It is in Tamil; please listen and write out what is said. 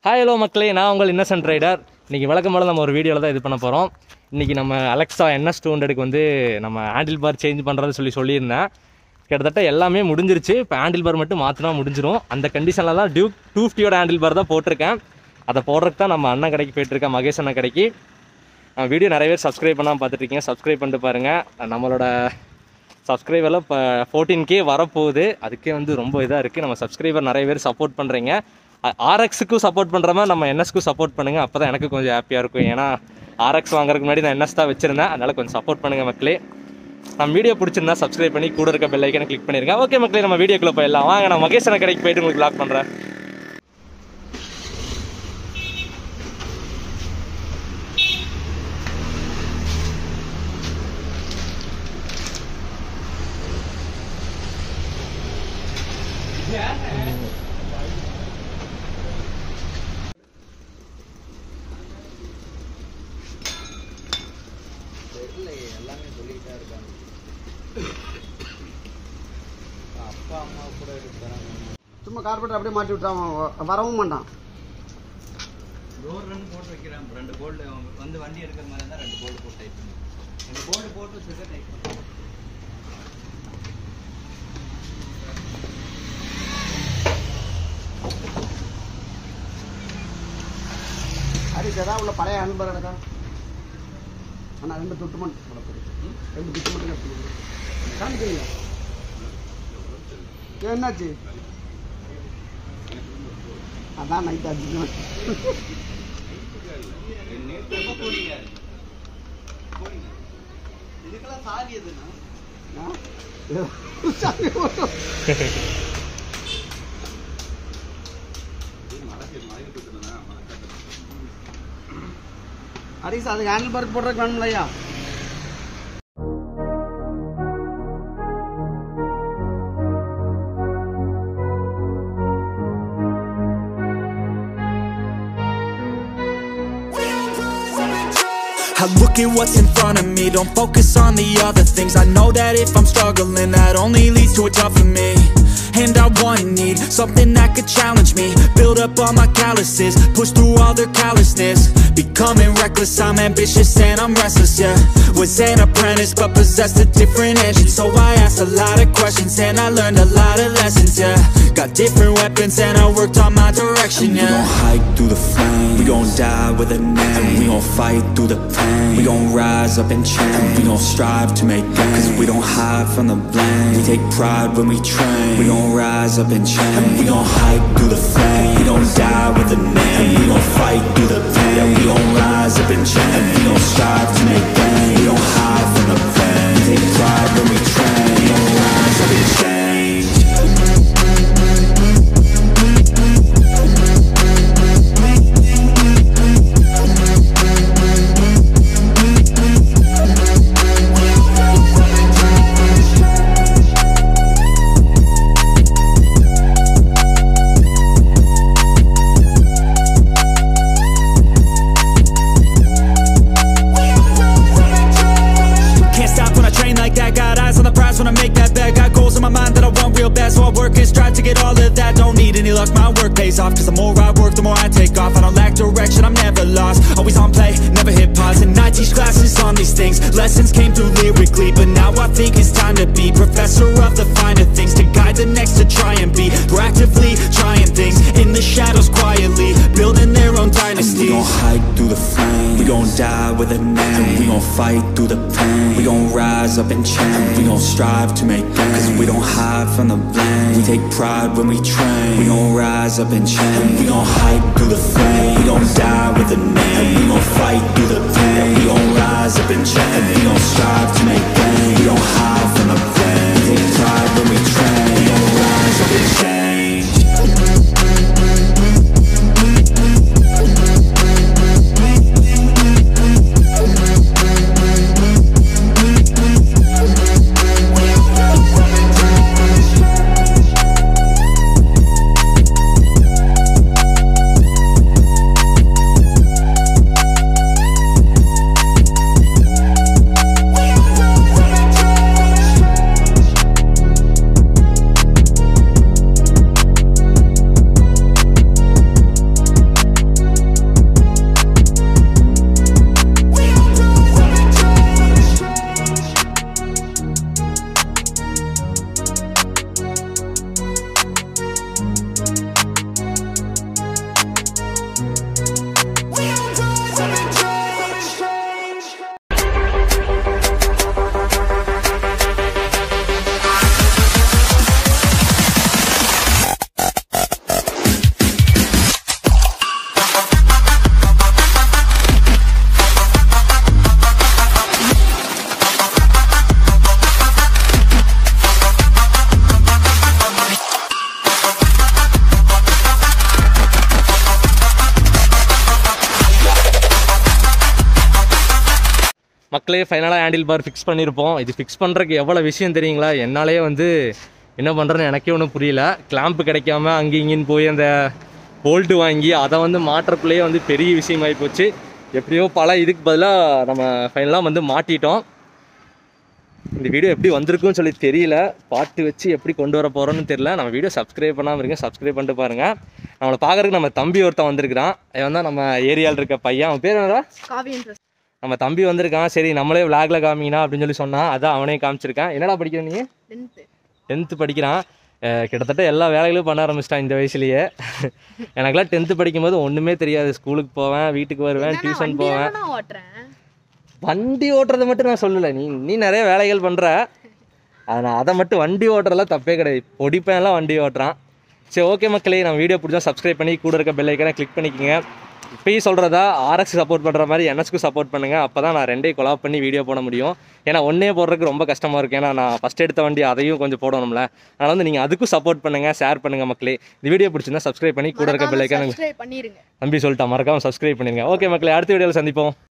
Hi hello மக்களே, நான் உங்கள் இன்னசென்ட் ரைடர். இன்னைக்கு வழக்கம் போல நம்ம ஒரு வீடியோல தான் இது பண்ண போறோம். இன்னைக்கு நம்ம அலெக்ஸா Ns200க்கு வந்து நம்ம ஹேண்டில் பார் சேஞ்ச் பண்றத சொல்லியிருந்தேன். கிட்டத்தட்ட எல்லாமே முடிஞ்சிருச்சு. இப்போ ஹேண்டில் பார் மட்டும் மாத்தினா முடிஞ்சிரும். அந்த கண்டிஷன்ல தான் டியூக் 250 ஓட ஹேண்டில் பார் தான் போட்டுருக்கேன். அதை போடுறதுக்கு தான் நம்ம அண்ணன் கடைக்கு போயிட்டு இருக்கேன், மகேஷ் அண்ணன் கடைக்கு. வீடியோ நிறைய பேர் சப்ஸ்கிரைப் பண்ணாமல் பார்த்துட்டு இருக்கீங்க. சப்ஸ்கிரைப் பண்ணிட்டு பாருங்க. நம்மளோட சப்ஸ்கிரைபரில் இப்போ 14K வரப்போகுது. அதுக்கே வந்து ரொம்ப இதாக இருக்குது. நம்ம சப்ஸ்கிரைபர் நிறைய பேர் சப்போர்ட் பண்ணுறீங்க. RXக்கும் சப்போர்ட் பண்ணுற மாதிரி நம்ம NSக்கும் சப்போர்ட் பண்ணுங்கள். அப்போ தான் எனக்கு கொஞ்சம் ஹாப்பியாக இருக்கும். ஏன்னா RX வாங்குறதுக்கு முன்னாடி நான் NS தான் வச்சுருந்தேன். அதனால் கொஞ்சம் சப்போர்ட் பண்ணுங்கள் மக்களே. நம்ம வீடியோ பிடிச்சிருந்தா சப்ஸ்கிரைப் பண்ணி கூட இருக்க பெல் ஐக்கனை கிளிக் பண்ணிருங்க. ஓகே மக்களே, நம்ம வீடியோக்குள்ளே போயிடலாம் வாங்க. நான் மகேஷ் அண்ணன் கடைக்கு போயிட்டு உங்களுக்கு வ்ளாக் பண்ணுறேன். எல்லாமே சொல்லிட்டே இருக்காங்க. அப்பா அம்மா கூட இருக்கிறாங்க. சும்மா கார்பெட்டர் அப்படியே மாட்டி விட்டான், வரவும் மாட்டான். டோர் ரெண்டு போட்டு வைக்கிறேன். 2 போல்டு வந்து வண்டி எடுக்கிற மாதிரி இருந்தால் 2 போல்டு போட்டு டைப் பண்ணி 2 போல்டு போட்டு வச்சுருக்க டைப் பண்ணி அடிச்சதா உள்ள பழைய ஹேண்ட்பார் எடுக்கா. ஆனால் 2 தொட்டு மட்டும் 2 பிட்டு மட்டும் எடுத்துக்கணும். காமிக்கிறீங்க என்னாச்சு? அதான் நைட் ஆச்சு. இதுக்கெல்லாம் சாவி எதுனா ஹரிஸ், அதுக்கு ஹேண்டில் பார்க் போடுறதுக்கு வேணும்லையா? I look at what's in front of me, don't focus on the other things. I know that if I'm struggling, that only leads to a tougher me. And I want and need something that could challenge me. Build up all my calluses, push through all their callousness. Becoming reckless, I'm ambitious and I'm restless, yeah. Was an apprentice but possessed a different engine. So I asked a lot of questions and I learned a lot of lessons, yeah. Got different weapons and I worked on my direction, yeah. We gon' hike through the flames, we gon' die with a name, and we gon' fight through the pain. We gon' rise up and change, and we gon' strive to make gains. Cause we don't hide from the blame, we take pride when we train. We gon' rise up and change, and we gon' hike through the flames. We gon' die with a name, and we gon' fight through the pain. Yeah, we gon' rise up and change, and we gon' strive to make gains. We don't hide from the pain, we take pride when we train. We gon' rise up and change. When I make that bag, got goals in my mind that I want real bad, so I work and strive to get all of that. Don't need any luck, my work pays off, cause the more I work, the more I take off. I don't lack direction, I'm never lost, always on play, never hit pause. And I teach classes on these things, lessons came through lyrically, but now I think it's time to be professor of the finer things, to guide the next to try and be proactively trying things in the shadows quietly, building their own dynasty. We gon' hike through the flames, we gon' die with a name, and we gon' fight through the pain. We gon' rise up and change, and we gon' strive to make gains. Cause we don't hide from the blame, we take pride when we train. We gon' rise up and change, and we gon' hike through the flame. We gon' die with a name, and we gon' fight through the pain. We gon' rise up and change, and we gon' strive to make gains. We don't hide from the blame, we take pride when we train. We gon' rise up and change. மக்களே ஃபைனலாக ஹேண்டில் பார் ஃபிக்ஸ் பண்ணியிருப்போம். இது ஃபிக்ஸ் பண்ணுறதுக்கு எவ்வளோ விஷயம் தெரியுங்களா? என்னாலே வந்து என்ன பண்ணுறேன்னு எனக்கே ஒன்றும் புரியல. கிளாம்பு கிடைக்காம அங்கே இங்கேன்னு போய் அந்த போல்ட்டு வாங்கி அதை வந்து மாட்டுறக்குள்ளேயே வந்து பெரிய விஷயமாகி போச்சு. எப்படியோ பல இதுக்கு பதிலாக நம்ம ஃபைனலாக வந்து மாட்டிட்டோம். இந்த வீடியோ எப்படி வந்திருக்குன்னு சொல்லி தெரியல, பாட்டு வச்சு எப்படி கொண்டு வர போகிறோன்னு தெரியல. நம்ம வீடியோ சப்ஸ்கிரைப் பண்ணாமல் இருக்கேன், சப்ஸ்கிரைப் பண்ணிட்டு பாருங்கள். நம்மளை பார்க்குறதுக்கு நம்ம தம்பி ஒருத்தன் வந்திருக்கிறான். அவன் தான் நம்ம ஏரியாவில் இருக்க பையன். அவன் பேர் என்னடா? நம்ம தம்பி வந்திருக்கான். சரி நம்மளே விளாகில் காமிங்கண்ணா அப்படின்னு சொல்லி சொன்னான். அதான் அவனே காமிச்சிருக்கேன். என்னடா படிக்கிறேன் நீ? 10th படிக்கிறான். கிட்டத்தட்ட எல்லா வேலைகளும் பண்ண ஆரம்பிச்சிட்டான் இந்த வயசுலேயே. எனக்குலாம் 10th படிக்கும்போது ஒன்றுமே தெரியாது. ஸ்கூலுக்கு போவேன், வீட்டுக்கு வருவேன், டியூஷன் போவேன். வண்டி ஓட்டுறதை மட்டும் நான் சொல்லலை, நீ நிறைய வேலைகள் பண்ணுற. அதை மட்டும் வண்டி ஓட்டுறதெல்லாம் தப்பே கிடையாது. பொடிப்பையெல்லாம் வண்டி ஓட்டுறான். சரி ஓகே மக்களே, நம்ம வீடியோ பிடிச்சா சப்ஸ்கிரைப் பண்ணி கூட இருக்க பெல் ஐக்கானை கிளிக் பண்ணிக்கோங்க. இப்போயும் சொல்கிறதா RX சப்போர்ட் பண்ணுற மாதிரி NSக்கு சப்போர்ட் பண்ணுங்கள். அப்போ தான் நான் 2ஐயும் கொலாப் பண்ணி வீடியோ போட முடியும். ஏன்னா ஒன்றே போடுறதுக்கு ரொம்ப கஷ்டமாக இருக்குது. ஏன்னா நான் ஃபஸ்ட் எடுத்த வண்டி அதையும் கொஞ்சம் போடணும்ல. அதனால் வந்து நீங்கள் அதுக்கும் சப்போர்ட் பண்ணுங்கள், ஷேர் பண்ணுங்கள் மக்களே. இந்த வீடியோ பிடிச்சிருந்தா சப்ஸ்கிரைப் பண்ணி கூட இருக்க பெல் ஐக்கானை தம்பி சொல்லிட்டா மறக்காமல் சப்ஸ்கிரைப் பண்ணிடுங்க. ஓகே மக்களே, அடுத்த வீடியோவில் சந்திப்போம்.